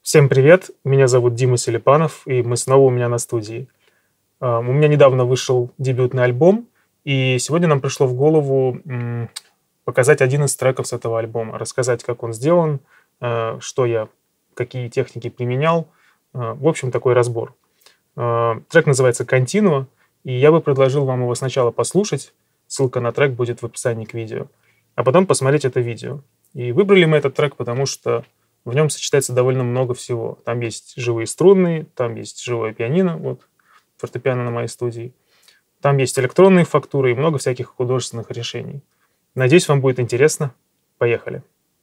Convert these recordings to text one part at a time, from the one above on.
Всем привет, меня зовут Дима Селипанов, и мы снова у меня на студии. У меня недавно вышел дебютный альбом, и сегодня нам пришло в голову показать один из треков с этого альбома, рассказать, как он сделан, что я, какие техники применял. В общем, такой разбор. Трек называется «Continua», и я бы предложил вам его сначала послушать, ссылка на трек будет в описании к видео, а потом посмотреть это видео. И выбрали мы этот трек, потому что в нем сочетается довольно много всего. Там есть живые струнные, там есть живое пианино, вот фортепиано на моей студии. Там есть электронные фактуры и много всяких художественных решений. Надеюсь, вам будет интересно. Поехали.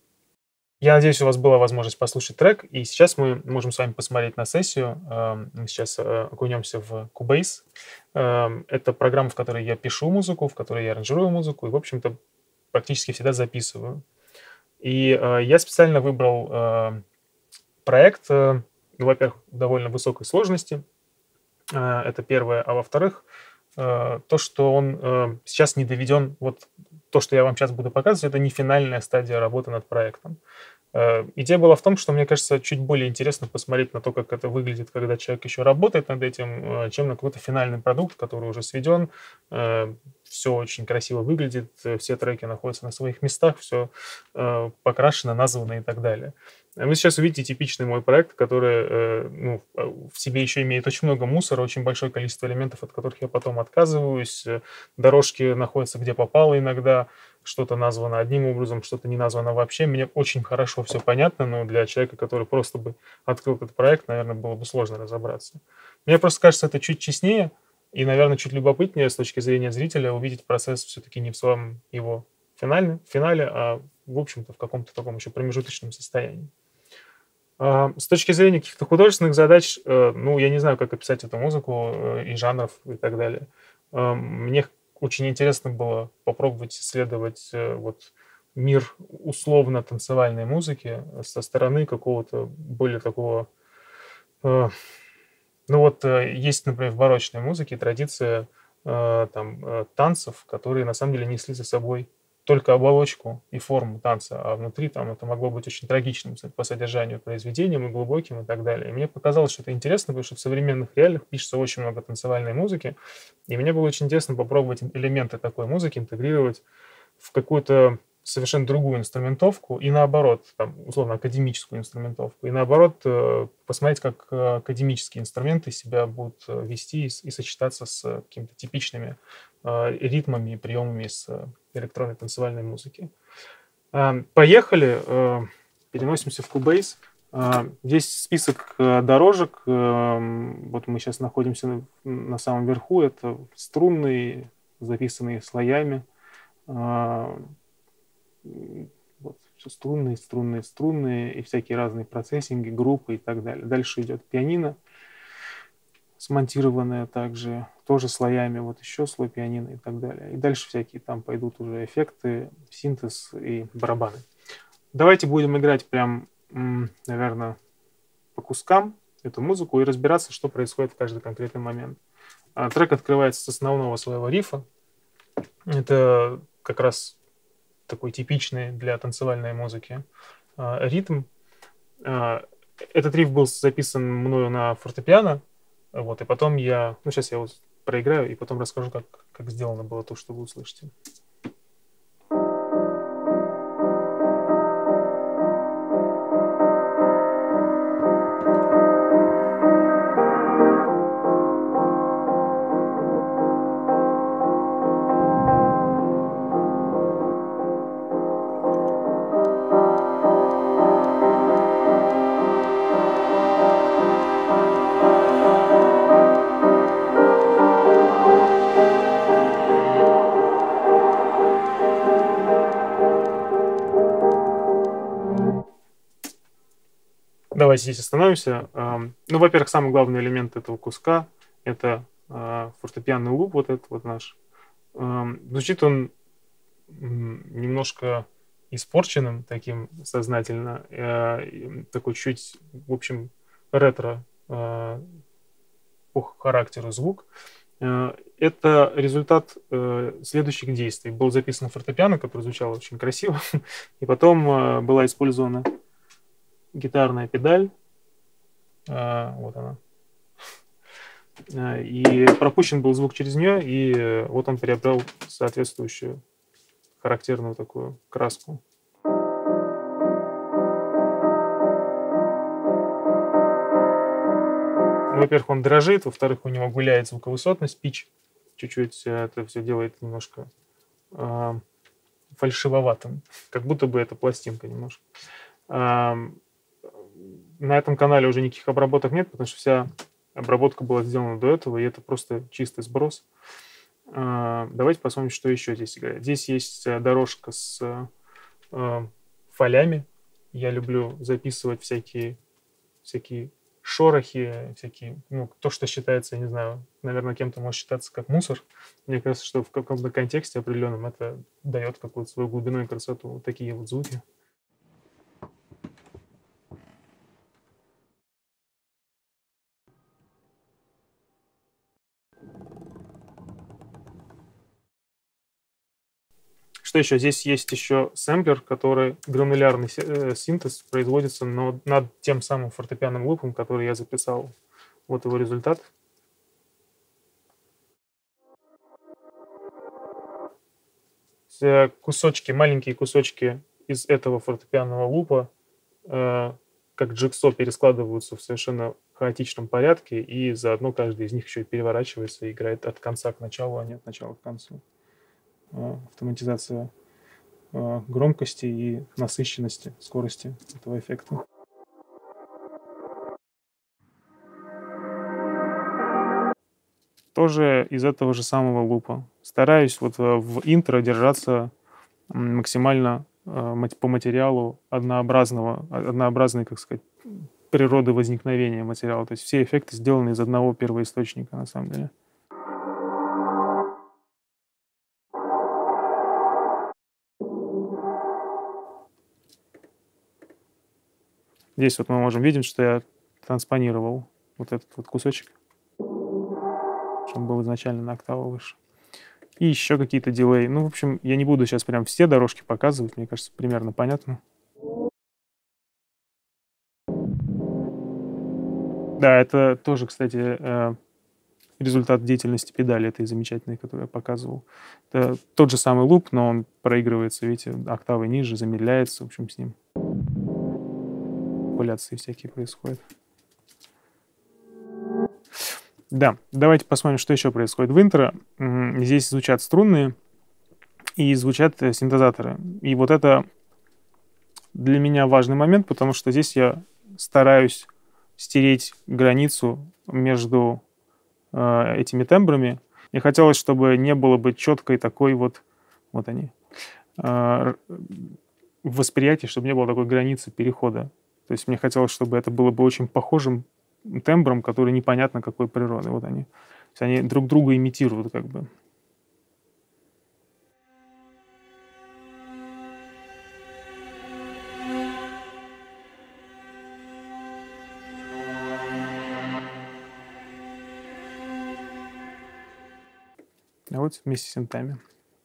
Я надеюсь, у вас была возможность послушать трек, и сейчас мы можем с вами посмотреть на сессию. Мы сейчас окунемся в Cubase. Это программа, в которой я пишу музыку, в которой я аранжирую музыку и, в общем-то, практически всегда записываю. И я специально выбрал проект, во-первых, довольно высокой сложности, это первое, а во-вторых, то, что он сейчас не доведен, вот то, что я вам сейчас буду показывать, это не финальная стадия работы над проектом. Идея была в том, что, мне кажется, чуть более интересно посмотреть на то, как это выглядит, когда человек еще работает над этим, чем на какой-то финальный продукт, который уже сведен, все очень красиво выглядит, все треки находятся на своих местах, все покрашено, названо и так далее. Вы сейчас увидите типичный мой проект, который в себе еще имеет очень много мусора, очень большое количество элементов, от которых я потом отказываюсь. Дорожки находятся где попало иногда, что-то названо одним образом, что-то не названо вообще. Мне очень хорошо все понятно, но для человека, который просто бы открыл этот проект, наверное, было бы сложно разобраться. Мне просто кажется, это чуть честнее и, наверное, чуть любопытнее с точки зрения зрителя увидеть процесс все-таки не в своем его финале, а, в общем-то, в каком-то таком еще промежуточном состоянии. С точки зрения каких-то художественных задач, я не знаю, как описать эту музыку и жанров и так далее. Мне очень интересно было попробовать исследовать вот мир условно-танцевальной музыки со стороны какого-то более такого... есть, например, в барочной музыке традиция танцев, которые на самом деле несли за собой только оболочку и форму танца, а внутри там это могло быть очень трагичным по содержанию произведением и глубоким и так далее. И мне показалось, что это интересно, потому что в современных реалиях пишется очень много танцевальной музыки, и мне было очень интересно попробовать элементы такой музыки интегрировать в какую-то совершенно другую инструментовку и наоборот, там, условно, академическую инструментовку, и наоборот посмотреть, как академические инструменты себя будут вести и сочетаться с какими-то типичными ритмами и приемами из электронной танцевальной музыки. Поехали, переносимся в Cubase. Здесь список дорожек. Вот мы сейчас находимся на самом верху. Это струнные, записанные слоями. Вот, все струнные, и всякие разные процессинги, группы и так далее. Дальше идет пианино, смонтированное также, тоже слоями, вот еще слой пианино и так далее. И дальше всякие там пойдут уже эффекты, синтез и барабаны. Давайте будем играть прям, наверное, по кускам эту музыку и разбираться, что происходит в каждый конкретный момент. Трек открывается с основного своего рифа. Это как раз такой типичный для танцевальной музыки ритм. Этот риф был записан мною на фортепиано, вот, и потом сейчас я его проиграю, и потом расскажу, как сделано было то, что вы услышите. Давайте здесь остановимся. Во-первых, самый главный элемент этого куска — это фортепианный луп, вот этот вот наш. Звучит он немножко испорченным, таким сознательно, такой чуть, в общем, ретро по характеру звук. Это результат следующих действий. Был записан фортепиано, который звучал очень красиво, и потом была использована гитарная педаль, Вот она. И пропущен был звук через нее, и вот он приобрел соответствующую характерную такую краску. Во-первых, он дрожит, во-вторых, у него гуляет звуковысотность, пич. Чуть-чуть это все делает немножко фальшивоватым, как будто бы это пластинка немножко. На этом канале уже никаких обработок нет, потому что вся обработка была сделана до этого, и это просто чистый сброс. Давайте посмотрим, что еще здесь играет. Здесь есть дорожка с фолями. Я люблю записывать всякие шорохи, всякие, ну, то, что считается, я не знаю, наверное, кем-то может считаться как мусор. Мне кажется, что в каком-то контексте определенном это дает какую-то свою глубину и красоту. Вот такие вот звуки. Что еще? Здесь есть еще сэмплер, который гранулярный синтез производится над тем самым фортепианным лупом, который я записал. Вот его результат. Кусочки, маленькие кусочки из этого фортепианного лупа, как джигсо, перескладываются в совершенно хаотичном порядке, и заодно каждый из них еще и переворачивается и играет от конца к началу, а не от начала к концу. Автоматизация громкости и насыщенности, скорости этого эффекта. Тоже из этого же самого лупа. Стараюсь вот в интро держаться максимально по материалу однообразной, как сказать, природы возникновения материала. То есть все эффекты сделаны из одного первоисточника, на самом деле. Здесь вот мы можем видеть, что я транспонировал вот этот вот кусочек, чтобы он был изначально на октаву выше. И еще какие-то дилей. Ну, в общем, я не буду сейчас прям все дорожки показывать, мне кажется, примерно понятно. Да, это тоже, кстати, результат деятельности педали этой замечательной, которую я показывал. Это тот же самый луп, но он проигрывается, видите, октавы ниже, замедляется, в общем, с ним манипуляции всякие происходят. Да, давайте посмотрим, что еще происходит в интро. Здесь звучат струнные и звучат синтезаторы. И вот это для меня важный момент, потому что здесь я стараюсь стереть границу между этими тембрами. Мне хотелось, чтобы не было бы четкой такой вот они, восприятие, чтобы не было такой границы перехода. То есть мне хотелось, чтобы это было бы очень похожим тембром, который непонятно какой природы. Вот они. То есть они друг друга имитируют как бы. А вот вместе с синтами.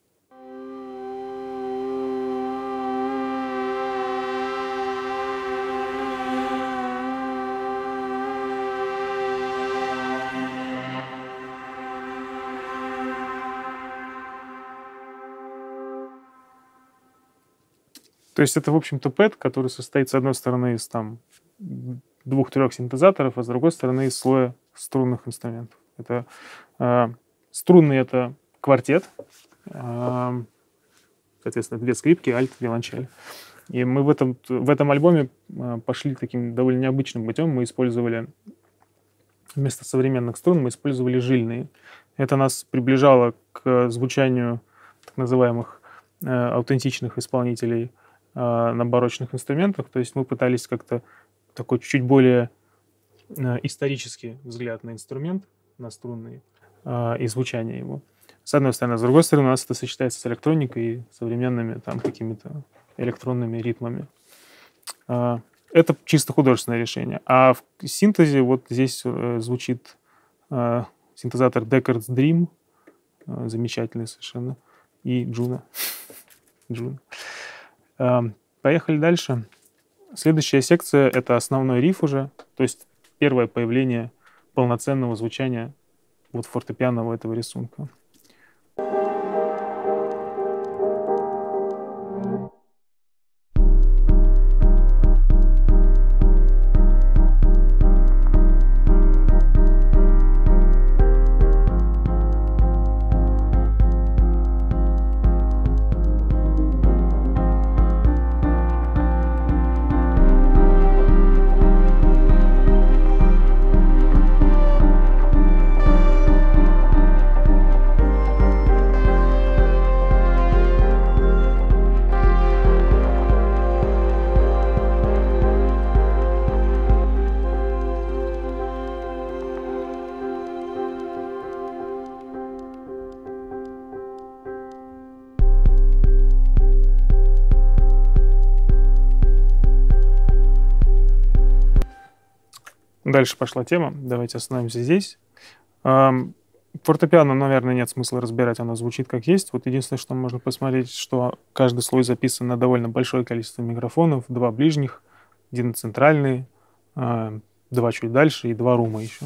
То есть это, в общем-то, пэд, который состоит, с одной стороны, из там 2-3 синтезаторов, а с другой стороны, из слоя струнных инструментов. Это струнный — это квартет, соответственно, 2 скрипки, альт, виолончель. И мы в этом альбоме пошли таким довольно необычным путем. Мы использовали вместо современных струн, мы использовали жильные. Это нас приближало к звучанию так называемых аутентичных исполнителей на барочных инструментах. То есть мы пытались как-то такой чуть более исторический взгляд на инструмент, на струнный, и звучание его. С одной стороны. С другой стороны, у нас это сочетается с электроникой и современными там какими-то электронными ритмами. Это чисто художественное решение. А в синтезе вот здесь звучит синтезатор Deckard's Dream, замечательный совершенно, и Juno. Поехали дальше. Следующая секция — это основной риф уже. То есть первое появление полноценного звучания вот фортепианного этого рисунка. Дальше пошла тема. Давайте остановимся здесь. Фортепиано, наверное, нет смысла разбирать, оно звучит как есть. Вот единственное, что можно посмотреть, что каждый слой записан на довольно большое количество микрофонов, 2 ближних, 1 центральный, 2 чуть дальше и 2 рума еще.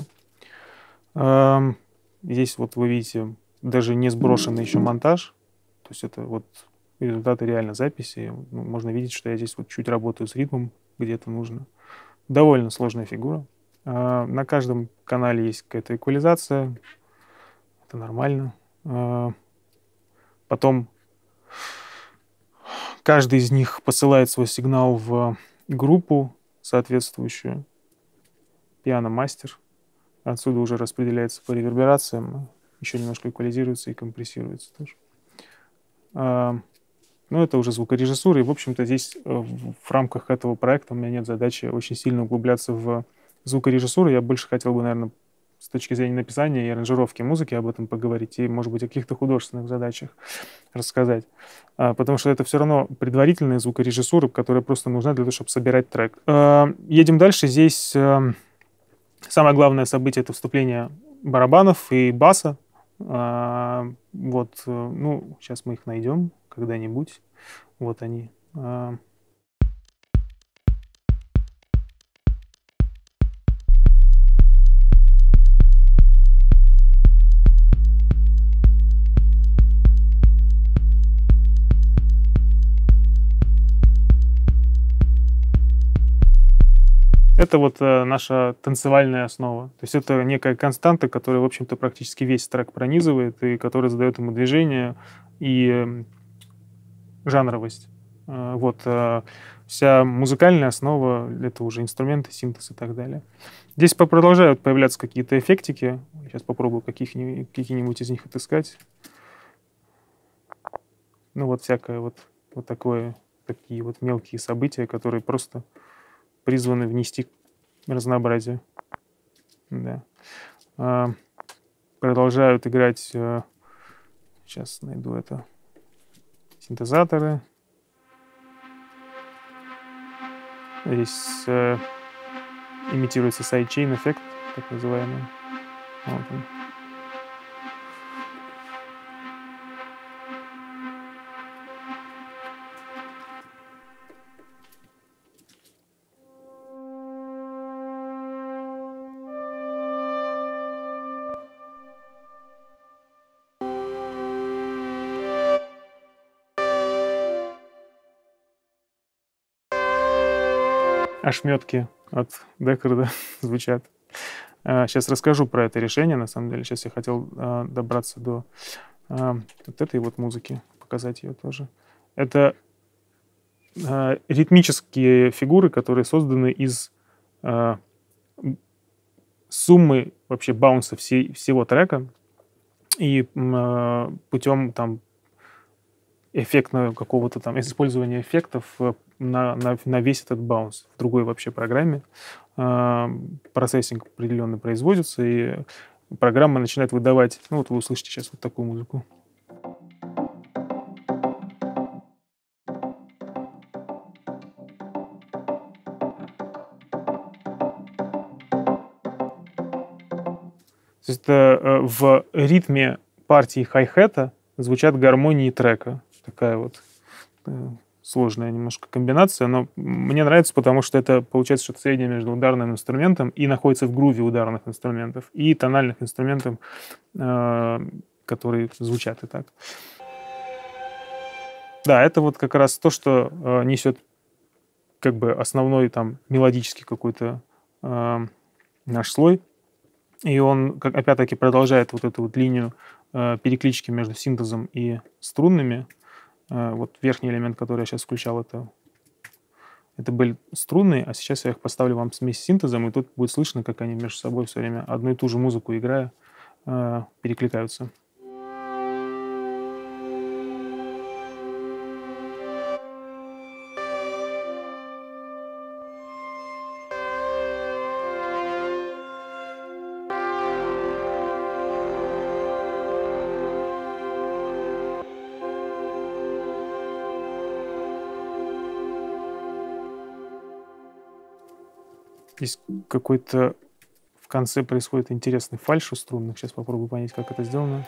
Здесь вот вы видите даже не сброшенный еще монтаж, то есть это вот результаты реально записи. Можно видеть, что я здесь вот чуть работаю с ритмом, где это нужно. Довольно сложная фигура. На каждом канале есть какая-то эквализация. Это нормально. Потом каждый из них посылает свой сигнал в группу соответствующую. Пиано-мастер. Отсюда уже распределяется по реверберациям. Еще немножко эквализируется и компрессируется тоже. Но это уже звукорежиссура. И, в общем-то, здесь в рамках этого проекта у меня нет задачи очень сильно углубляться в звукорежиссуру. Я больше хотел бы, наверное, с точки зрения написания и аранжировки музыки об этом поговорить и, может быть, о каких-то художественных задачах рассказать. Потому что это все равно предварительная звукорежиссура, которая просто нужна для того, чтобы собирать трек. Едем дальше. Здесь самое главное событие — это вступление барабанов и баса. Вот, ну, сейчас мы их найдем когда-нибудь. Вот они. Это вот наша танцевальная основа. То есть это некая константа, которая, в общем-то, практически весь трек пронизывает и которая задает ему движение и жанровость. Вот. Вся музыкальная основа — это уже инструменты, синтез и так далее. Здесь продолжают появляться какие-то эффектики. Сейчас попробую какие-нибудь из них отыскать. Ну вот всякое вот такое, такие вот мелкие события, которые просто призваны внести разнообразие. Да. Продолжают играть, сейчас найду это, синтезаторы. Здесь имитируется сайдчейн эффект, так называемый. Вот он. Ошметки от Декарда звучат. Сейчас расскажу про это решение, на самом деле. Сейчас я хотел добраться до вот этой вот музыки, показать ее тоже. Это ритмические фигуры, которые созданы из суммы вообще баунса всего трека и путем там эффектного какого-то там использования эффектов на весь этот баунс в другой вообще программе. Процессинг определенно производится, и программа начинает выдавать, ну вот вы услышите сейчас вот такую музыку. То есть это в ритме партии хай-хета звучат гармонии трека. Такая вот сложная немножко комбинация, но мне нравится, потому что это получается что-то среднее между ударным инструментом и находится в груве ударных инструментов и тональных инструментов, которые звучат и так. Да, это вот как раз то, что несет как бы основной там мелодический какой-то наш слой. И он, опять-таки, продолжает вот эту вот линию переклички между синтезом и струнными. Вот верхний элемент, который я сейчас включал, это были струнные, а сейчас я их поставлю вам смесь с синтезом, и тут будет слышно, как они между собой все время одну и ту же музыку играя перекликаются. Здесь какой-то в конце происходит интересный фальш у струнных. Сейчас попробую понять, как это сделано.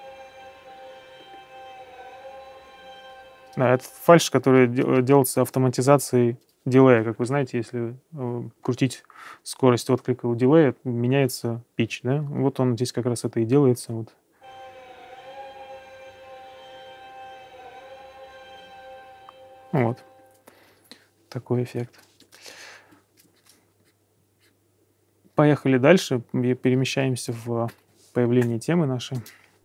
Да, это фальш, который делается автоматизацией дилея. Как вы знаете, если крутить скорость отклика у дилея, меняется питч, да? Вот он здесь как раз это и делается. Вот. Вот. Такой эффект. Поехали дальше. Перемещаемся в появление темы нашей.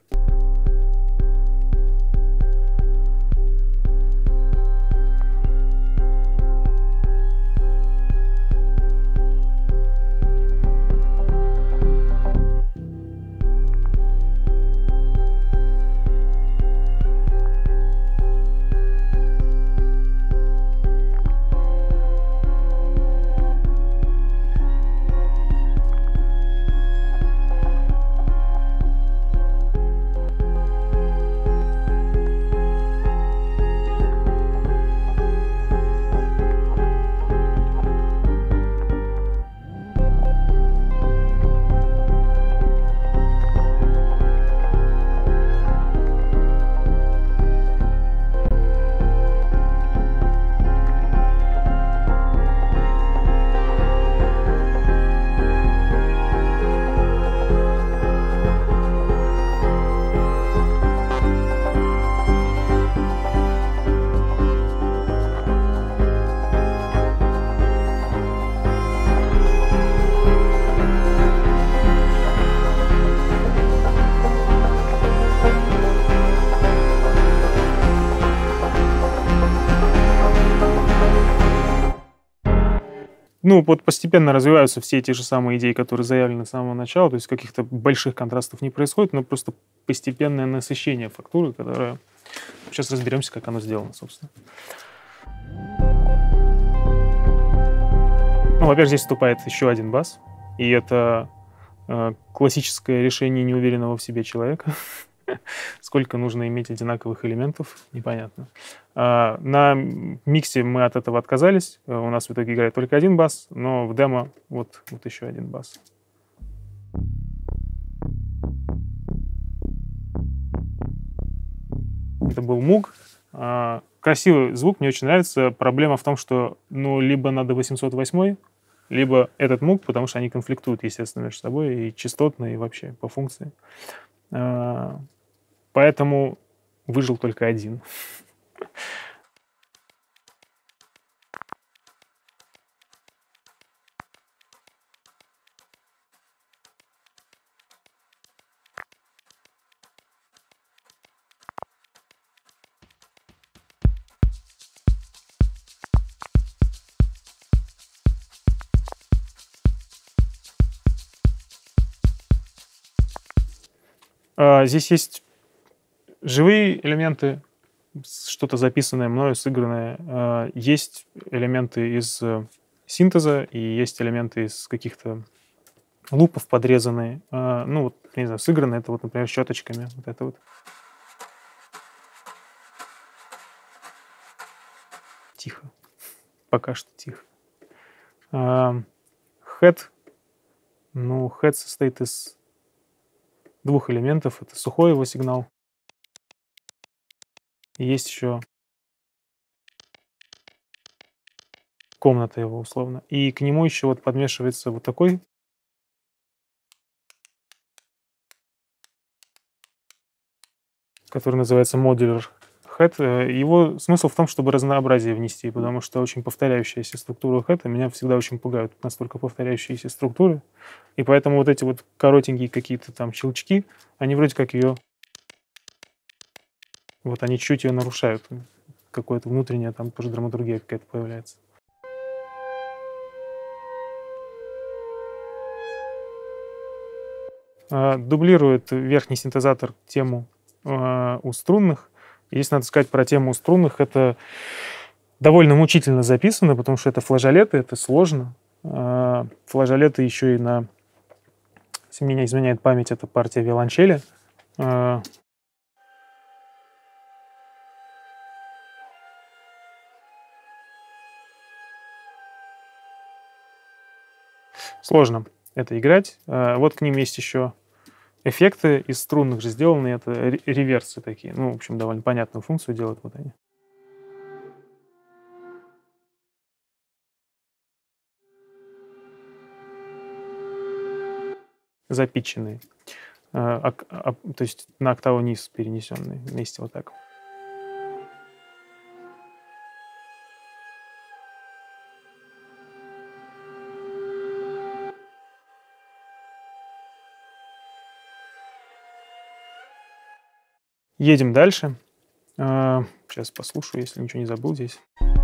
Ну, вот постепенно развиваются все эти же самые идеи, которые заявлены с самого начала, то есть каких-то больших контрастов не происходит, но просто постепенное насыщение фактуры, которое... Сейчас разберемся, как оно сделано, собственно. Ну, во-первых, здесь вступает еще один бас, и это классическое решение неуверенного в себе человека. Сколько нужно иметь одинаковых элементов, непонятно. На миксе мы от этого отказались. У нас в итоге играет только один бас, но в демо вот еще один бас. Это был Moog. Красивый звук, мне очень нравится. Проблема в том, что либо надо 808, либо этот Moog, потому что они конфликтуют, естественно, между собой и частотно, и вообще по функции. Поэтому выжил только один. Здесь есть живые элементы, что-то записанное мною, сыгранное. Есть элементы из синтеза и есть элементы из каких-то лупов подрезанные. Ну, вот, не знаю, сыгранные. Это вот, например, щеточками. Вот это вот. Тихо. Пока что тихо. Head. Ну, head состоит из двух элементов. Это сухой его сигнал. И есть еще комната его условно. И к нему еще вот подмешивается вот такой, который называется Modular Head. Его смысл в том, чтобы разнообразие внести, потому что очень повторяющаяся структура хэта меня всегда очень пугают, настолько повторяющиеся структуры. И поэтому вот эти вот коротенькие какие-то там щелчки, они вроде как ее... Вот они чуть ее нарушают. Какое-то внутреннее там тоже драматургия какая-то появляется. Дублирует верхний синтезатор тему у струнных. Если надо сказать про тему у струнных, это довольно мучительно записано, потому что это флажолеты, это сложно. Флажолеты еще и на, если меня изменяет память, это партия виолончели. Сложно это играть. Вот к ним есть еще эффекты из струнных же сделаны. Это реверсы такие. Ну, в общем, довольно понятную функцию делают вот они. Запитченные. То есть на октаву низ перенесенные вместе вот так. Едем дальше. Сейчас послушаю, если ничего не забыл здесь.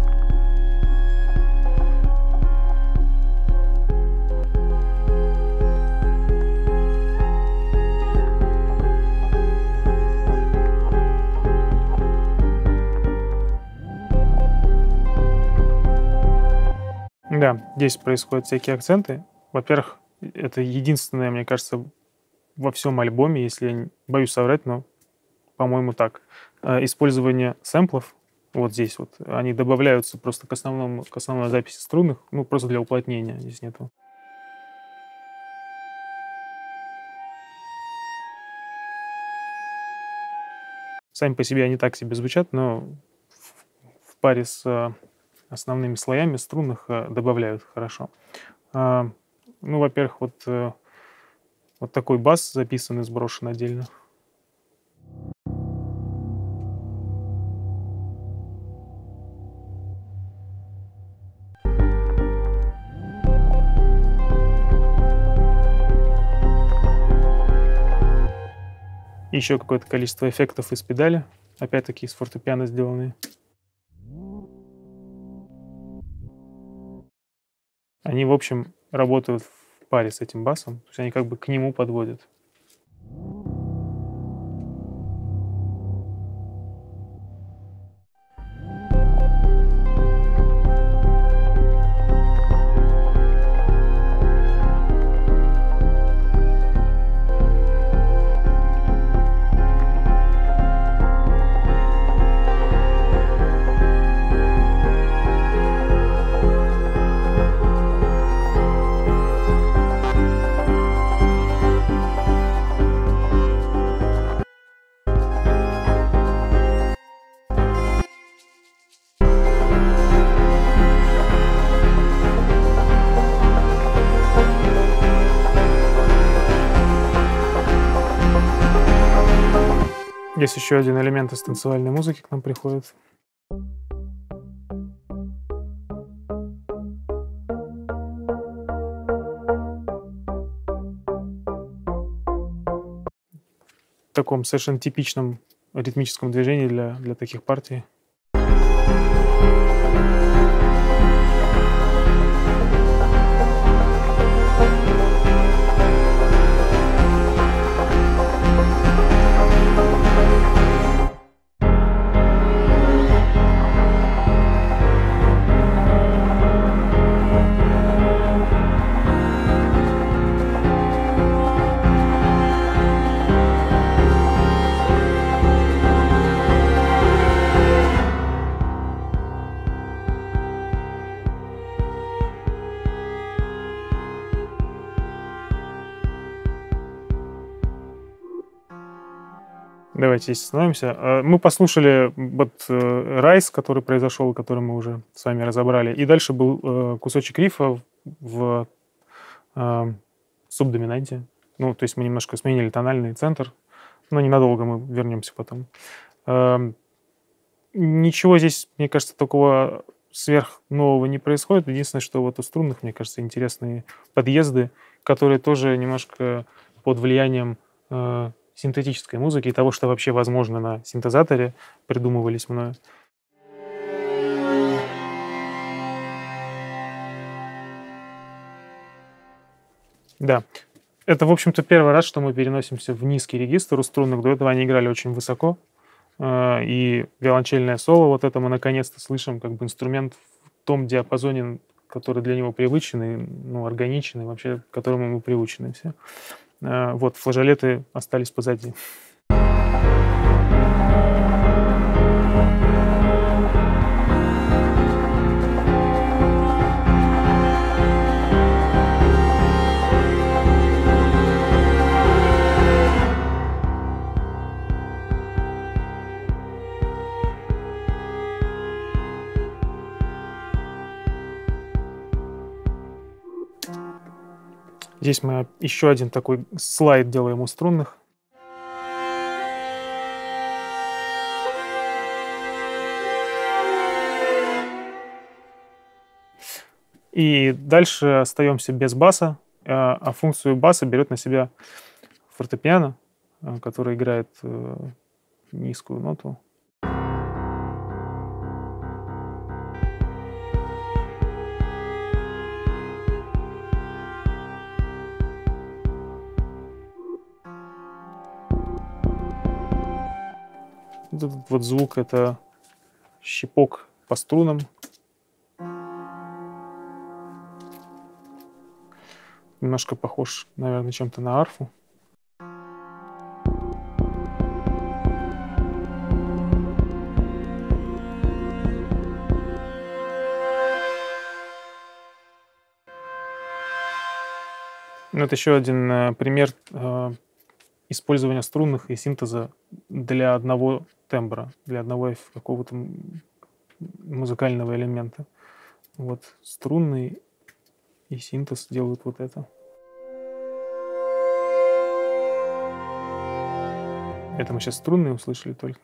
Да, здесь происходят всякие акценты. Во-первых, это единственное, мне кажется, во всем альбоме, если я боюсь соврать, но, по-моему, так. Использование сэмплов вот здесь вот, они добавляются просто к основной записи струнных, ну, просто для уплотнения, здесь нету. Сами по себе они так себе звучат, но в паре с основными слоями струнных добавляют хорошо. Ну, во-первых, вот такой бас записан и сброшен отдельно. Еще какое-то количество эффектов из педали, опять-таки из фортепиано сделанные. Они, в общем, работают в паре с этим басом, то есть они как бы к нему подводят. Здесь еще один элемент из танцевальной музыки к нам приходит. В таком совершенно типичном ритмическом движении для таких партий. Давайте здесь остановимся. Мы послушали вот райс, который произошел, который мы уже с вами разобрали. И дальше был кусочек рифа в субдоминанте. Ну, то есть мы немножко сменили тональный центр, но ненадолго, мы вернемся потом. Ничего здесь, мне кажется, такого сверх нового не происходит. Единственное, что вот у струнных, мне кажется, интересные подъезды, которые тоже немножко под влиянием синтетической музыки и того, что вообще возможно на синтезаторе, придумывались мною. Да. Это, в общем-то, первый раз, что мы переносимся в низкий регистр у струнных. До этого они играли очень высоко. И виолончельное соло, вот это мы наконец-то слышим, как бы инструмент в том диапазоне, который для него привычен, и, ну, органичен, и вообще к которому мы приучены все. Вот, флажолеты остались позади. Здесь мы еще один такой слайд делаем у струнных. И дальше остаемся без баса, а функцию баса берет на себя фортепиано, который играет низкую ноту. Этот вот звук — это щипок по струнам. Немножко похож, наверное, чем-то на арфу. Это еще один пример использования струнных и синтеза для одного тембра, для одного какого-то музыкального элемента. Вот струнный и синтез делают вот это. Это мы сейчас струнные услышали только.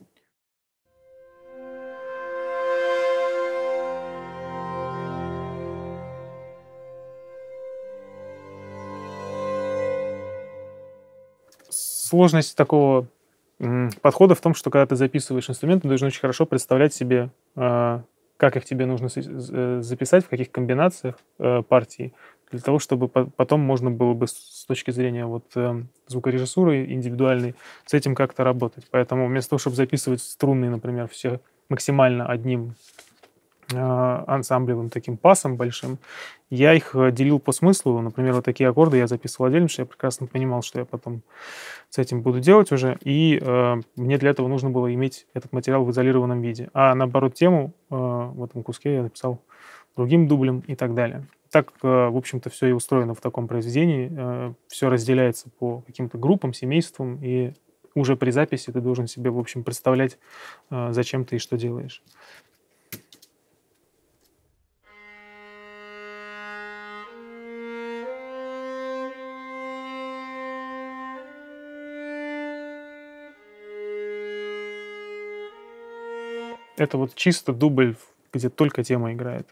Сложность такого подхода в том, что когда ты записываешь инструменты, ты должен очень хорошо представлять себе, как их тебе нужно записать, в каких комбинациях партий, для того, чтобы потом можно было бы с точки зрения вот звукорежиссуры индивидуальной с этим как-то работать. Поэтому вместо того, чтобы записывать струнные, например, все максимально одним ансамблевым таким пасом большим, я их делил по смыслу. Например, вот такие аккорды я записывал отдельно, что я прекрасно понимал, что я потом с этим буду делать уже, и мне для этого нужно было иметь этот материал в изолированном виде. А наоборот, тему в этом куске я написал другим дублем и так далее. Так, в общем-то, все и устроено в таком произведении. Все разделяется по каким-то группам, семействам, и уже при записи ты должен себе, в общем, представлять, зачем ты и что делаешь. Это вот чисто дубль, где только тема играет.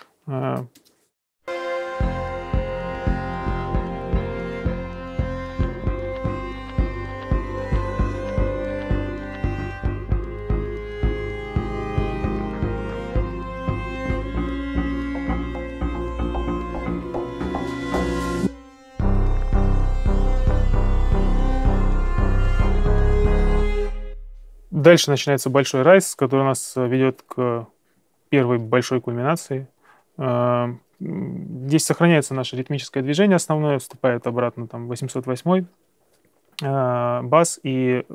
Дальше начинается большой райс, который нас ведет к первой большой кульминации. Здесь сохраняется наше ритмическое движение основное, вступает обратно там 808-й бас, и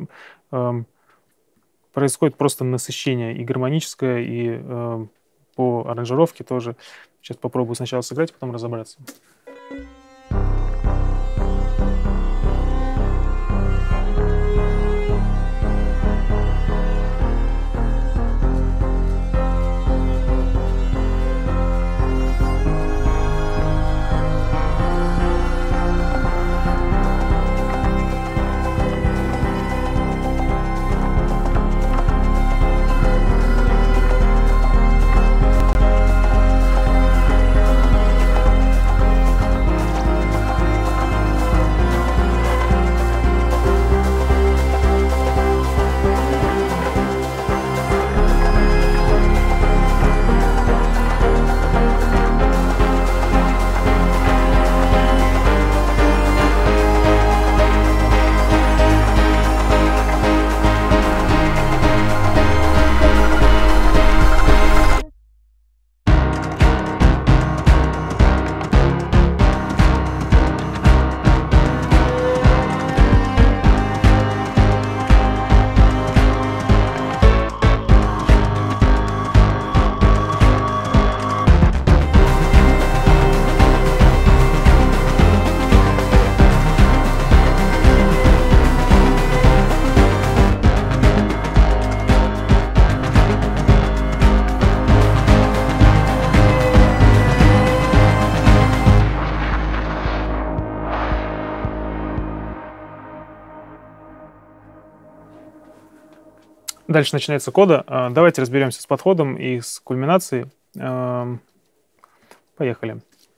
происходит просто насыщение и гармоническое, и по аранжировке тоже. Сейчас попробую сначала сыграть, потом разобраться. Дальше начинается кода. Давайте разберемся с подходом и с кульминацией. Поехали.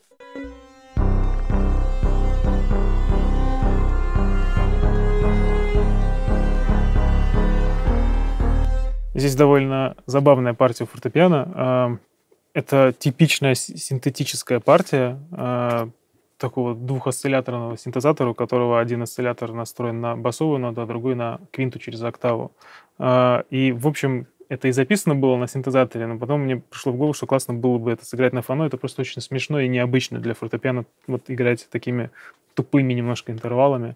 Здесь довольно забавная партия фортепиано. Это типичная синтетическая партия такого двухосцилляторного синтезатора, у которого один осциллятор настроен на басовую ноду, а другой на квинту через октаву. И, в общем, это и записано было на синтезаторе, но потом мне пришло в голову, что классно было бы это сыграть на фано. Это просто очень смешно и необычно для фортепиано вот играть такими тупыми немножко интервалами.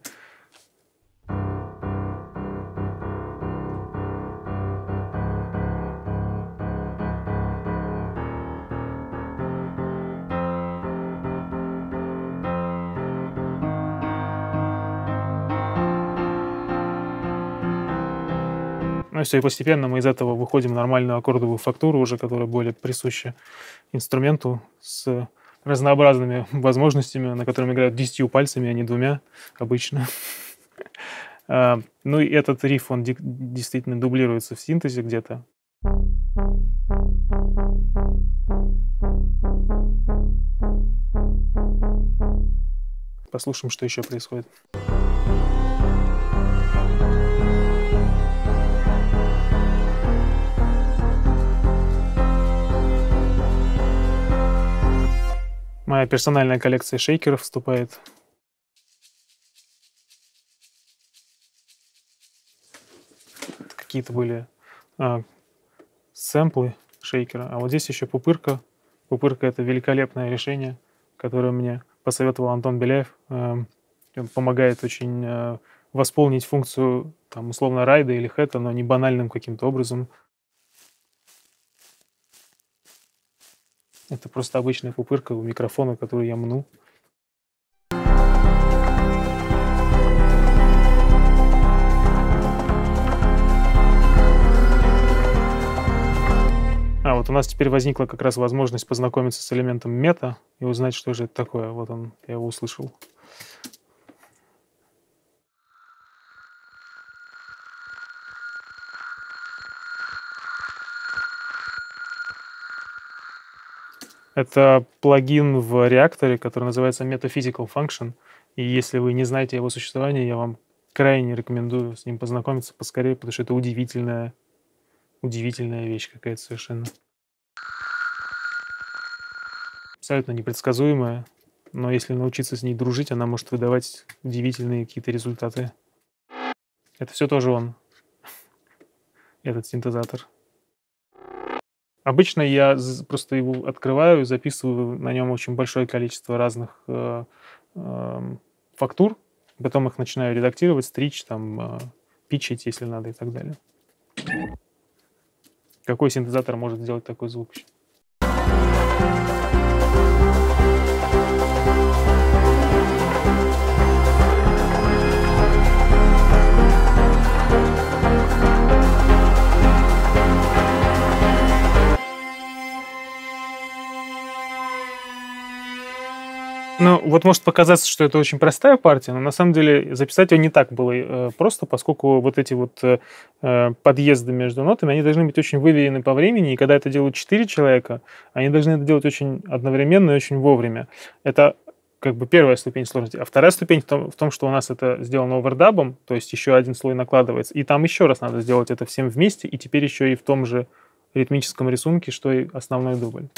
Ну и все, и постепенно мы из этого выходим в нормальную аккордовую фактуру уже, которая более присуща инструменту с разнообразными возможностями, на котором играют 10 пальцами, а не 2 обычно. Ну и этот риф, он действительно дублируется в синтезе где-то. Послушаем, что еще происходит. Моя персональная коллекция шейкеров вступает. Какие-то были сэмплы шейкера. А вот здесь еще пупырка. Пупырка — это великолепное решение, которое мне посоветовал Антон Беляев. Он помогает очень восполнить функцию, там, условно, райда или хэта, но не банальным каким-то образом. Это просто обычная пупырка у микрофона, которую я мну. Вот у нас теперь возникла как раз возможность познакомиться с элементом мета и узнать, что же это такое. Вот он, я его услышал. Это плагин в реакторе, который называется Metaphysical Function. И если вы не знаете его существование, я вам крайне рекомендую с ним познакомиться поскорее, потому что это удивительная вещь какая-то совершенно. Абсолютно непредсказуемая, но если научиться с ней дружить, она может выдавать удивительные какие-то результаты. Это все тоже он, этот синтезатор. Обычно я просто его открываю, записываю на нем очень большое количество разных фактур, потом их начинаю редактировать, стричь, там, питчить, если надо, и так далее. Какой синтезатор может сделать такой звук? Ну, вот может показаться, что это очень простая партия, но на самом деле записать ее не так было просто, поскольку вот эти вот подъезды между нотами, они должны быть очень выверены по времени, и когда это делают 4 человека, они должны это делать очень одновременно и очень вовремя. Это как бы первая ступень сложности. А вторая ступень в том, что у нас это сделано овердабом, то есть еще один слой накладывается, и там еще раз надо сделать это всем вместе, и теперь еще и в том же ритмическом рисунке, что и основной дубль.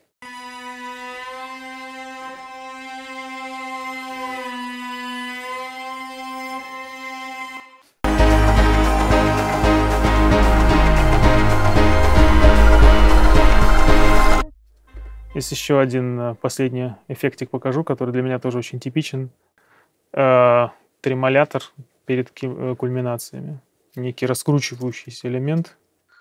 Здесь еще один последний эффектик покажу, который для меня тоже очень типичен. Тремолятор перед кульминациями. Некий раскручивающийся элемент.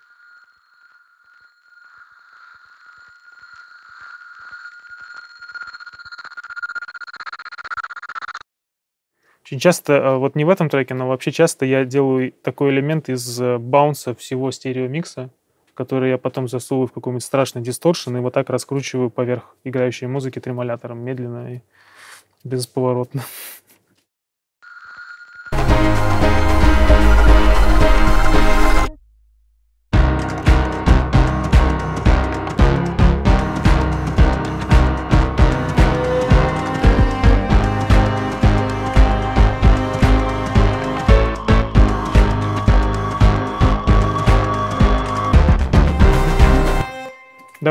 Очень часто, вот не в этом треке, но вообще часто я делаю такой элемент из баунса всего стереомикса, который я потом засовываю в какой-нибудь страшный дисторшн и вот так раскручиваю поверх играющей музыки тремолятором медленно и бесповоротно.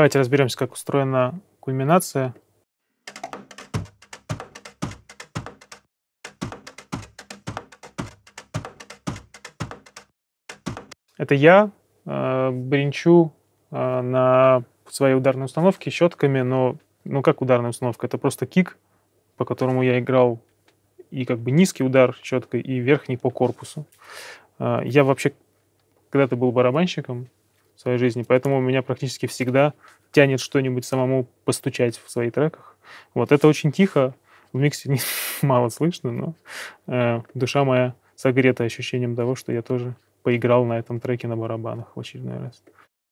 Давайте разберемся, как устроена кульминация. Это я бренчу на своей ударной установке щетками, но ну как ударная установка? Это просто кик, по которому я играл и как бы низкий удар щеткой, и верхний по корпусу. Я вообще когда-то был барабанщиком в своей жизни, поэтому меня практически всегда тянет что-нибудь самому постучать в своих треках. Вот это очень тихо, в миксе мало слышно, но душа моя согрета ощущением того, что я тоже поиграл на этом треке на барабанах в очередной раз.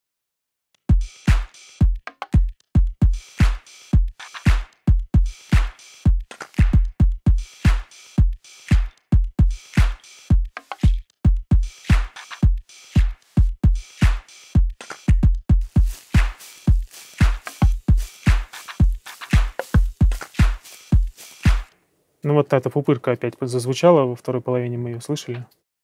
Ну вот эта пупырка опять зазвучала, во второй половине мы ее слышали.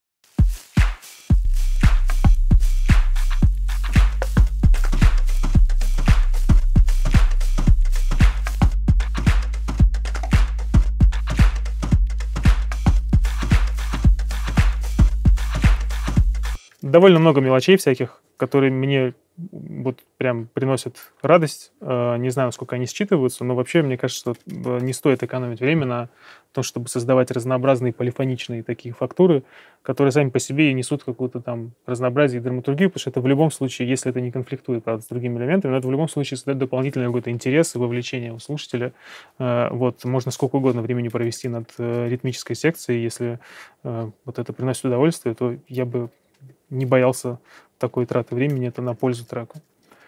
Довольно много мелочей всяких, которые мне вот прям приносят радость. Не знаю, насколько они считываются, но вообще, мне кажется, что не стоит экономить время на том, чтобы создавать разнообразные полифоничные такие фактуры, которые сами по себе и несут какую-то там разнообразие и драматургию, потому что это в любом случае, если это не конфликтует, правда, с другими элементами, но это в любом случае создает дополнительный какой-то интерес и вовлечение у слушателя. Вот, можно сколько угодно времени провести над ритмической секцией, если вот это приносит удовольствие, то я бы не боялся такой траты времени, это на пользу треку.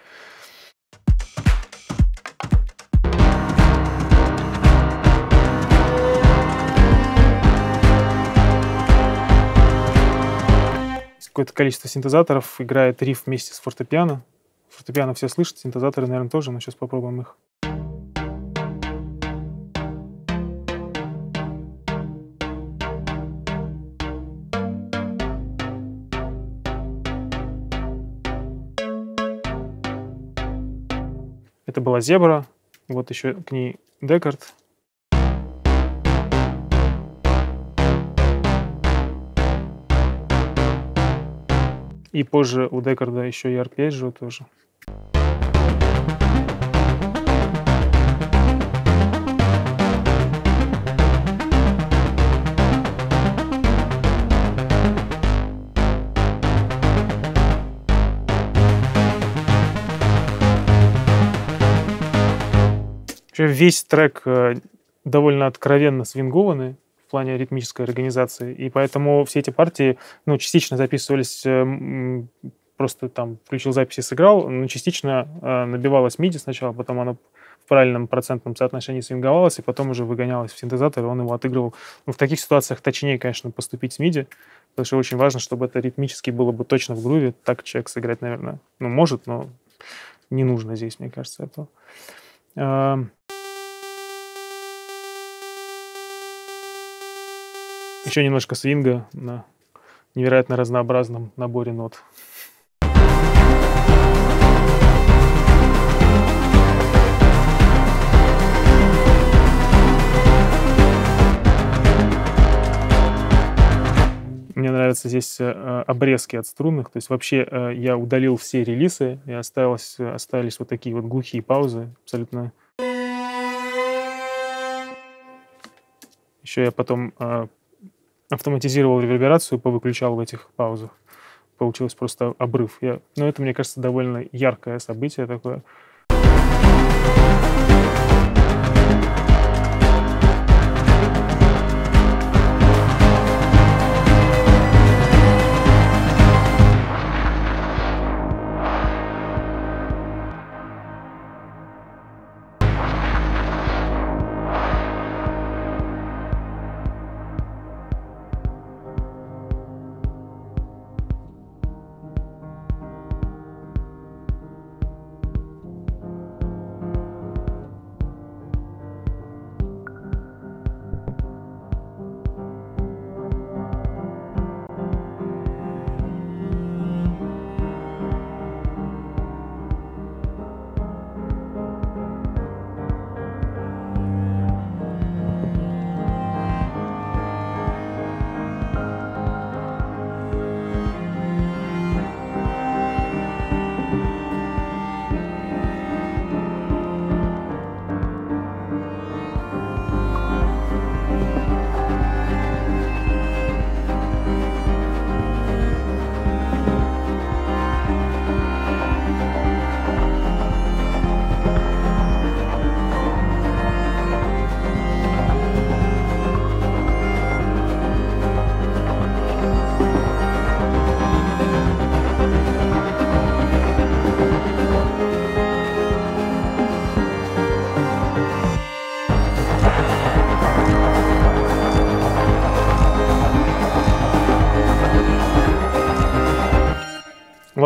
Какое-то количество синтезаторов играет риф вместе с фортепиано. Фортепиано все слышат, синтезаторы, наверное, тоже, но сейчас попробуем их. Это была зебра, вот еще к ней Декард. И позже у Декарда еще и арпеджио тоже. Весь трек довольно откровенно свингованный в плане ритмической организации, и поэтому все эти партии, ну, частично записывались, просто там включил запись и сыграл, но частично набивалось MIDI сначала, потом оно в правильном процентном соотношении свинговалось, и потом уже выгонялось в синтезатор, и он его отыгрывал. Ну, в таких ситуациях точнее, конечно, поступить с MIDI, потому что очень важно, чтобы это ритмически было бы точно в груве. Так человек сыграть, наверное, ну, может, но не нужно здесь, мне кажется, этого. Еще немножко свинга на невероятно разнообразном наборе нот. Мне нравятся здесь обрезки от струнных. То есть вообще я удалил все релизы, и остались вот такие вот глухие паузы. Абсолютно. Еще я потом автоматизировал реверберацию, повыключал в этих паузах. Получилось просто обрыв. Но это, мне кажется, довольно яркое событие такое.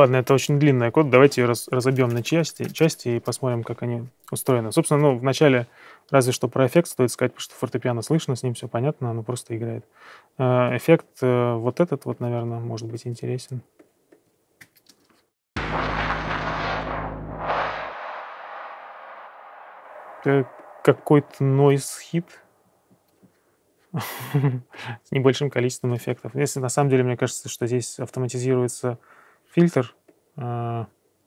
Ладно, это очень длинный код. Давайте ее разобьем на части и посмотрим, как они устроены. Собственно, ну, вначале разве что про эффект стоит сказать, потому что фортепиано слышно, с ним все понятно, оно просто играет. Эффект вот этот вот, наверное, может быть интересен. Какой-то noise-хит с небольшим количеством эффектов. Если на самом деле, мне кажется, что здесь автоматизируется фильтр. Да.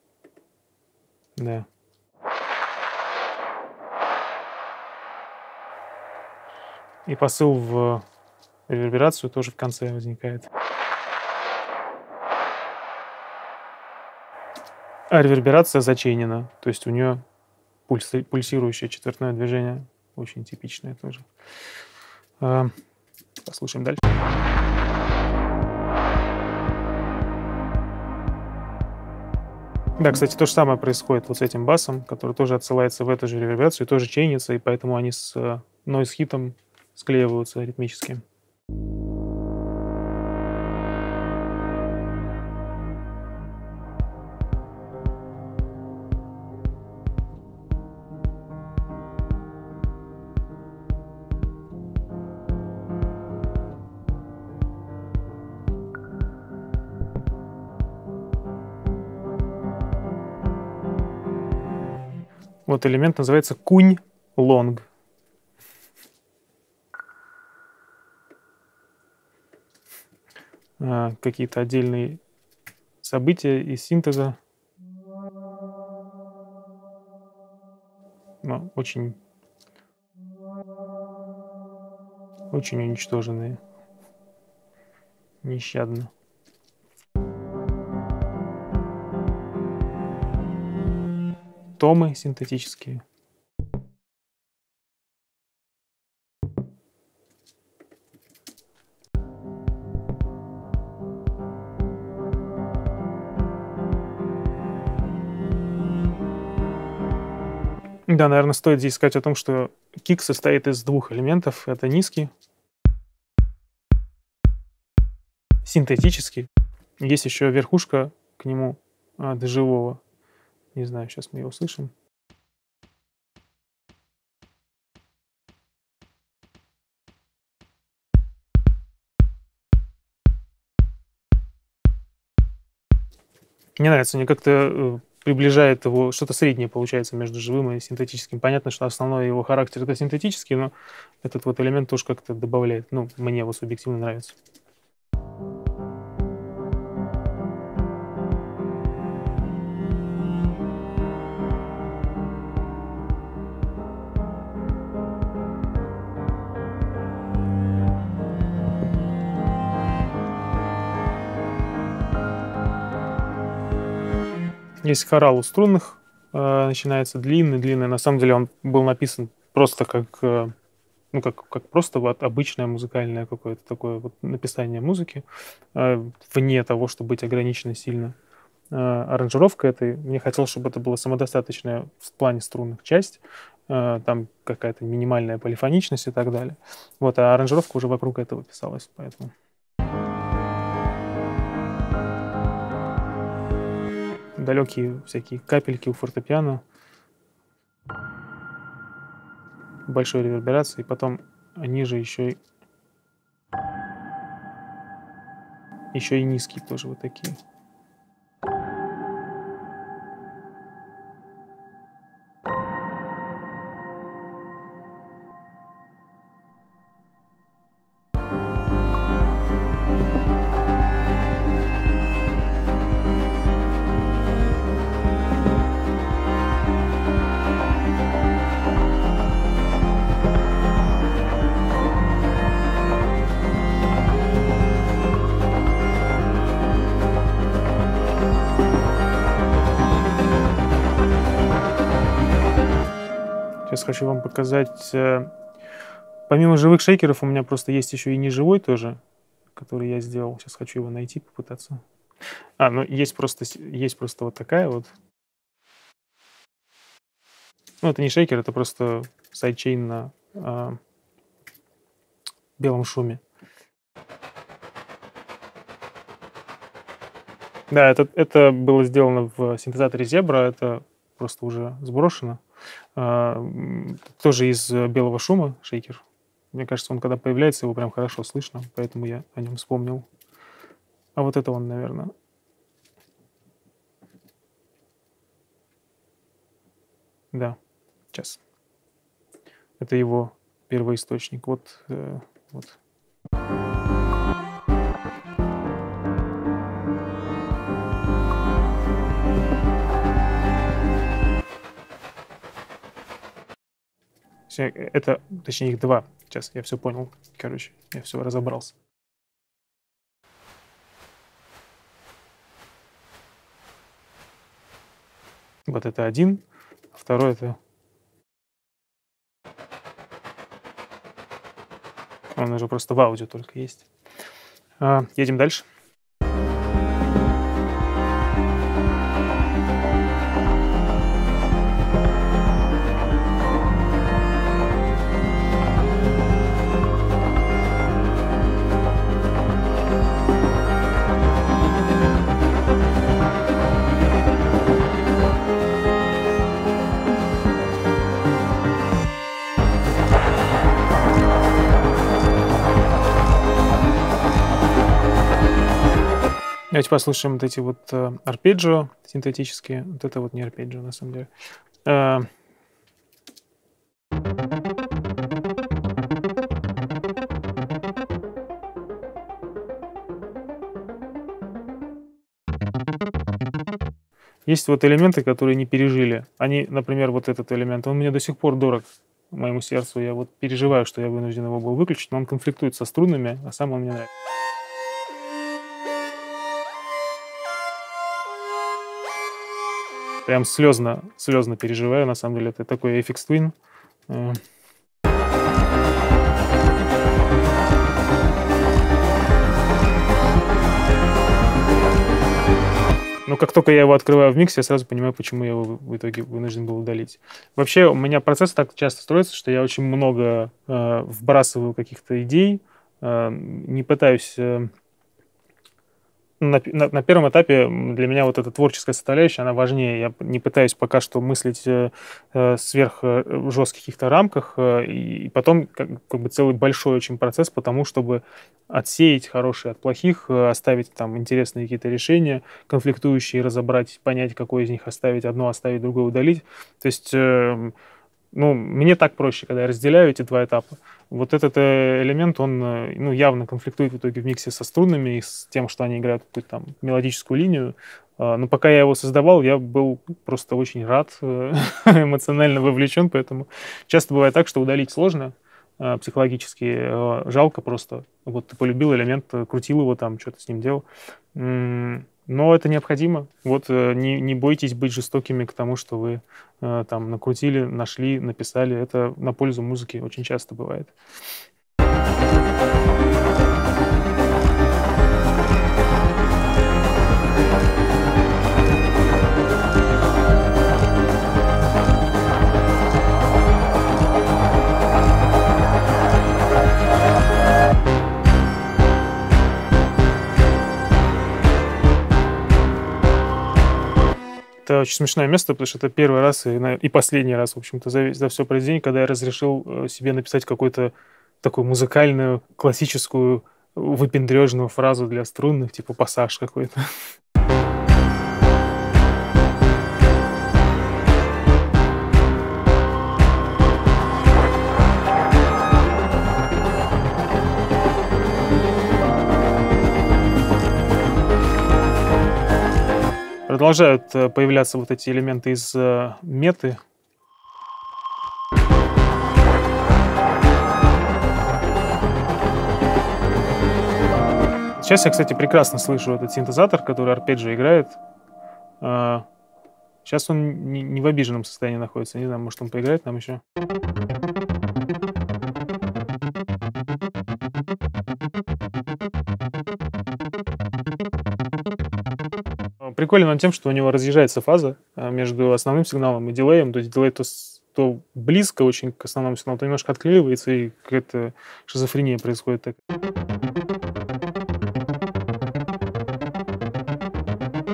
И посыл в реверберацию тоже в конце возникает. А реверберация зачейнена, то есть у нее пульсирующее четвертное движение, очень типичное тоже. Послушаем дальше. Да, кстати, то же самое происходит вот с этим басом, который тоже отсылается в эту же реверберацию, тоже чейнится, и поэтому они с нойз-хитом склеиваются ритмически. Вот элемент называется кунь-лонг. Какие-то отдельные события из синтеза. Но очень уничтоженные. Нещадно. Томы синтетические. Да, наверное, стоит здесь сказать о том, что кик состоит из двух элементов. Это низкий, синтетический. Есть еще верхушка к нему дежевого. Не знаю, сейчас мы его услышим. Мне нравится, мне как-то приближает его, что-то среднее получается между живым и синтетическим. Понятно, что основной его характер — это синтетический, но этот вот элемент тоже как-то добавляет. Ну, мне его субъективно нравится. Есть хорал у струнных, начинается длинный. На самом деле он был написан просто как, ну, как просто вот обычное музыкальное какое-то такое вот написание музыки, вне того, чтобы быть ограничено сильно аранжировка этой. Мне хотелось, чтобы это было самодостаточная в плане струнных часть, там какая-то минимальная полифоничность и так далее. Вот, а аранжировка уже вокруг этого писалась, поэтому... Далекие всякие капельки у фортепиано, большой реверберации, и потом ниже еще и низкие тоже вот такие. Сейчас хочу вам показать. Помимо живых шейкеров у меня просто есть еще и неживой тоже, который я сделал. Сейчас хочу его найти, попытаться. Ну есть просто вот такая вот. Ну, это не шейкер, это просто сайдчейн на белом шуме. Да, это было сделано в синтезаторе Zebra, это просто уже сброшено. Тоже из белого шума шейкер. Мне кажется, он когда появляется, его прям хорошо слышно, поэтому я о нем вспомнил. А вот это он, наверное. Да, сейчас. Это его первоисточник. Вот. Это, точнее, их два. Сейчас я все понял. Короче, я все разобрался. Вот это один, а второй это... Он уже просто в аудио только есть. Едем дальше. Давайте послушаем вот эти вот арпеджио синтетические. Вот это вот не арпеджио, на самом деле. Есть вот элементы, которые не пережили. Они, например, вот этот элемент, он мне до сих пор дорог моему сердцу. Я вот переживаю, что я вынужден его был выключить, но он конфликтует со струнами, а сам он мне нравится. Прям слезно переживаю, на самом деле. Это такой Aphex Twin. Но как только я его открываю в миксе, я сразу понимаю, почему я его в итоге вынужден был удалить. Вообще, у меня процесс так часто строится, что я очень много вбрасываю каких-то идей, не пытаюсь... На первом этапе для меня вот эта творческая составляющая, она важнее. Я не пытаюсь пока что мыслить сверх жестких каких-то рамках, и потом как бы целый большой очень процесс по тому, чтобы отсеять хорошие от плохих, оставить там интересные какие-то решения, конфликтующие, разобрать, понять, какое из них оставить, одно оставить, другое удалить. То есть, мне так проще, когда я разделяю эти два этапа. Вот этот элемент, он явно конфликтует в итоге в миксе со струнами и с тем, что они играют какую-то там мелодическую линию. Но пока я его создавал, я был просто очень рад, эмоционально вовлечен, поэтому часто бывает так, что удалить сложно психологически, жалко просто. Вот ты полюбил элемент, крутил его там, что-то с ним делал. Но это необходимо. Вот не бойтесь быть жестокими к тому, что вы там накрутили, нашли, написали. Это на пользу музыки очень часто бывает. Это очень смешное место, потому что это первый раз и последний раз, в общем-то, за все произведение, когда я разрешил себе написать какую-то такую музыкальную, классическую, выпендрежную фразу для струнных, типа пассаж какой-то. Продолжают появляться вот эти элементы из меты. Сейчас я, кстати, прекрасно слышу этот синтезатор, который арпеджио играет. Сейчас он не в обиженном состоянии находится. Не знаю, может, он поиграет нам еще. Прикольно он тем, что у него разъезжается фаза между основным сигналом и дилеем. То есть дилей то близко очень к основному сигналу, то немножко отклеивается, и какая-то шизофрения происходит.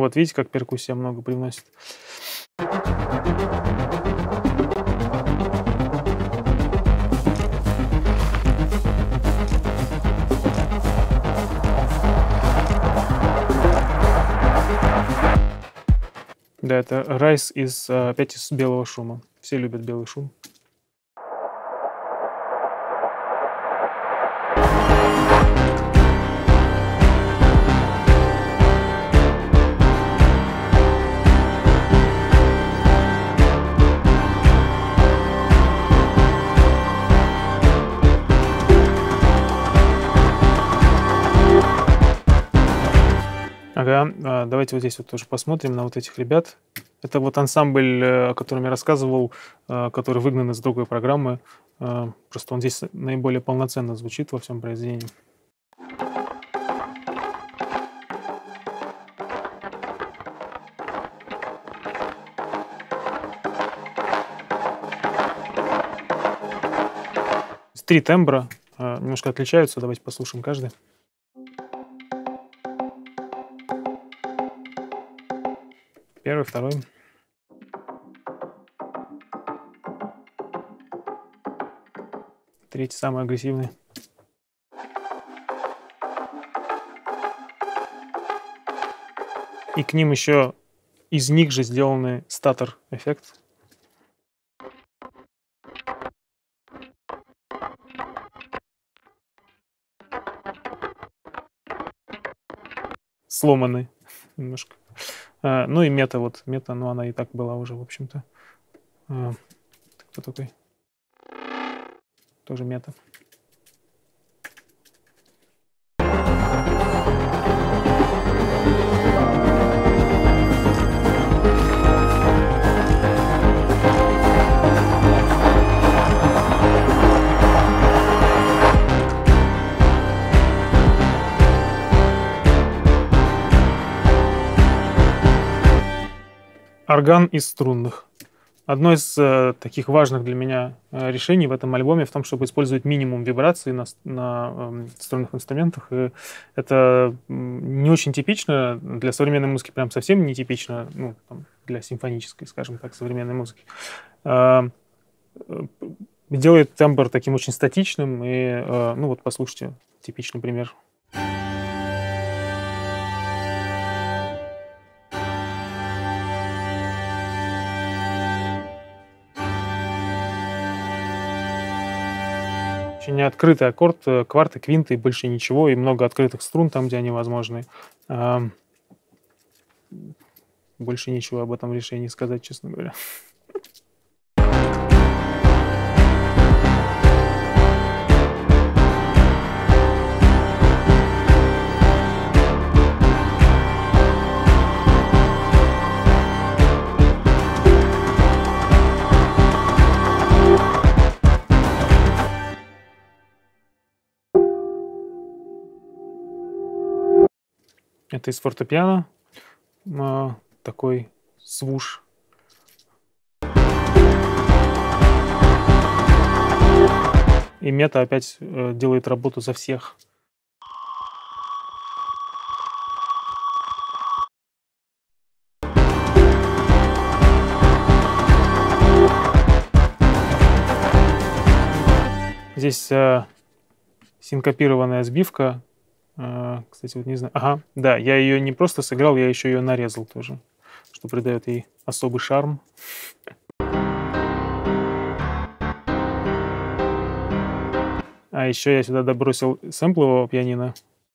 Вот видите, как перкуссия много привносит. Да, это Райс опять из белого шума. Все любят белый шум. Ага, давайте вот здесь вот тоже посмотрим на вот этих ребят. Это вот ансамбль, о котором я рассказывал, который выгнан из другой программы. Просто он здесь наиболее полноценно звучит во всем произведении. Три тембра немножко отличаются. Давайте послушаем каждый. Первый, второй. Третий самый агрессивный. И к ним еще из них же сделанный статор-эффект. Сломанный немножко. Ну и мета, ну она и так была уже, в общем-то. Кто такой? Тоже мета. Орган из струнных. Одно из таких важных для меня решений в этом альбоме в том, чтобы использовать минимум вибраций на струнных инструментах. И это не очень типично для современной музыки, прям совсем не типично, ну, там, для симфонической, скажем так, современной музыки. Делает тембр таким очень статичным. И, ну вот, послушайте, типичный пример. Очень открытый аккорд, кварты, квинты и больше ничего, и много открытых струн там, где они возможны. Больше ничего об этом решении сказать, честно говоря. Это из фортепиано, такой свуш. И мета опять делает работу за всех. Здесь синкопированная сбивка. Кстати, вот не знаю. Ага, да, я ее не просто сыграл, я еще ее нарезал тоже, что придает ей особый шарм. А еще я сюда добросил сэмплового пианино.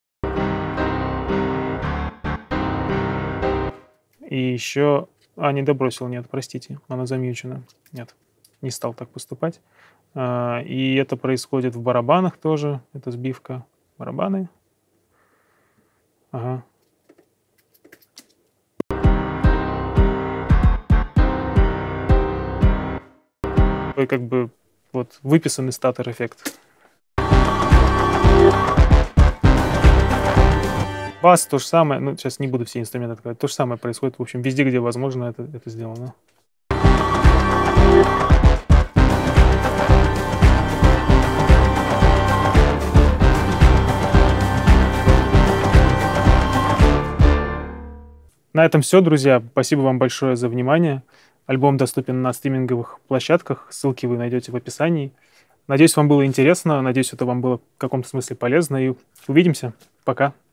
И еще... не добросил, нет, простите, она замьючена. Нет, не стал так поступать. И это происходит в барабанах тоже, это сбивка. Барабаны. Ага. Такой как бы вот выписанный статор-эффект. Бас то же самое, ну сейчас не буду все инструменты открывать, то же самое происходит, в общем, везде, где возможно, это сделано. На этом все, друзья. Спасибо вам большое за внимание. Альбом доступен на стриминговых площадках. Ссылки вы найдете в описании. Надеюсь, вам было интересно. Надеюсь, это вам было в каком-то смысле полезно. И увидимся. Пока.